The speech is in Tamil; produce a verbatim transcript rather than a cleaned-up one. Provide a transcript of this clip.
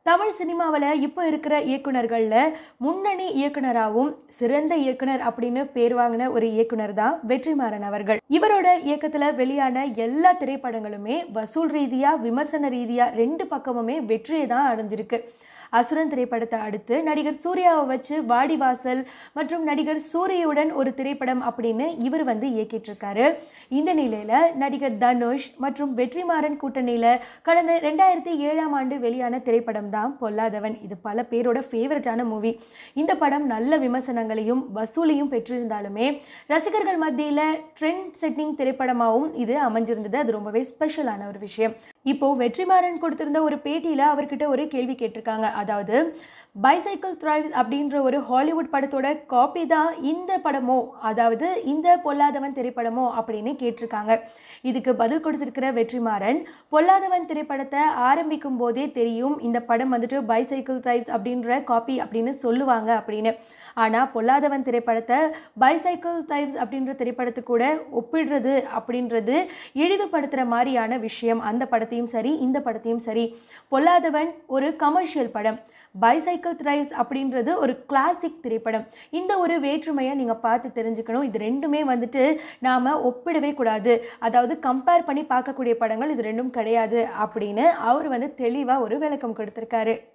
தமிழ் சினிமாவில் இப்போ இருக்கிற இயக்குனர்களில் முன்னணி இயக்குனராகவும் சிறந்த இயக்குனர் அப்படின்னு பேர் வாங்கின ஒரு இயக்குனர் தான் வெற்றிமாறன் அவர்கள். இவரோட இயக்கத்தில் வெளியான எல்லா திரைப்படங்களுமே வசூல் ரீதியாக விமர்சன ரீதியாக ரெண்டு பக்கமுமே வெற்றியை தான் அடைஞ்சிருக்கு. அசுரன் திரைப்படத்தை அடுத்து நடிகர் சூர்யாவை வச்சு வாடிவாசல் மற்றும் நடிகர் சூரியவுடன் ஒரு திரைப்படம் அப்படின்னு இவர் வந்து இயக்கிட்டு இருக்காரு. இந்த நிலையில நடிகர் தனுஷ் மற்றும் வெற்றிமாறன் கூட்டணியில கடந்த ரெண்டாயிரத்தி ஏழாம் ஆண்டு வெளியான திரைப்படம் தான் பொல்லாதவன். இது பல பேரோட ஃபேவரட்டான மூவி. இந்த படம் நல்ல விமர்சனங்களையும் வசூலையும் பெற்றிருந்தாலுமே ரசிகர்கள் மத்தியில ட்ரெண்ட் செட்டிங் திரைப்படமாகவும் இது அமைஞ்சிருந்தது. அது ரொம்பவே ஸ்பெஷலான ஒரு விஷயம். இப்போ வெற்றிமாறன் கொடுத்திருந்த ஒரு பேட்டியில அவர்கிட்ட ஒரு கேள்வி கேட்டிருக்காங்க. அதாவது பைசைக்கிள் த்ரைவ்ஸ் அப்படின்ற ஒரு ஹாலிவுட் படத்தோட காப்பி தான் இந்த படமோ, அதாவது இந்த பொல்லாதவன் திரைப்படமோ அப்படின்னு கேட்டிருக்காங்க. இதுக்கு பதில் கொடுத்திருக்கிற வெற்றிமாறன், பொல்லாதவன் திரைப்படத்தை ஆரம்பிக்கும் போதே தெரியும் இந்த படம் வந்துட்டு பைசைக்கிள் த்ரைவ்ஸ் அப்படின்ற காப்பி அப்படின்னு சொல்லுவாங்க அப்படின்னு. ஆனால் பொல்லாதவன் திரைப்படத்தை பைசைக்கிள் த்ரைவ்ஸ் அப்படின்ற திரைப்படத்து கூட ஒப்பிடுறது அப்படின்றது இழிவுபடுத்துகிற மாதிரியான விஷயம். அந்த படத்தையும் சரி இந்த படத்தையும் சரி. பொல்லாதவன் ஒரு கமர்ஷியல் படம், பைசைக்கிள் த்ரைவ்ஸ் அப்படின்றது ஒரு கிளாசிக் திரைப்படம். இந்த ஒரு வேற்றுமையை நீங்கள் பார்த்து தெரிஞ்சுக்கணும். இது ரெண்டுமே வந்துட்டு நாம் ஒப்பிடவே கூடாது, அதாவது கம்பேர் பண்ணி பார்க்கக்கூடிய படங்கள் இது ரெண்டும் கிடையாது அப்படின்னு அவர் வந்து தெளிவாக ஒரு விளக்கம் கொடுத்துருக்காரு.